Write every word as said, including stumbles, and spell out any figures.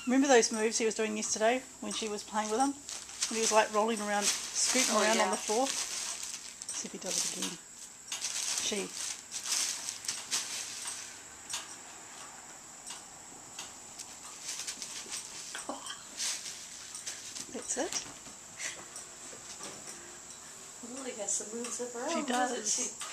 Remember those moves he was doing yesterday when she was playing with him? When he was like rolling around, scooting oh, around yeah. on the floor? See if he does it again. She. That's it. Lily has some moves of her own. She does. She?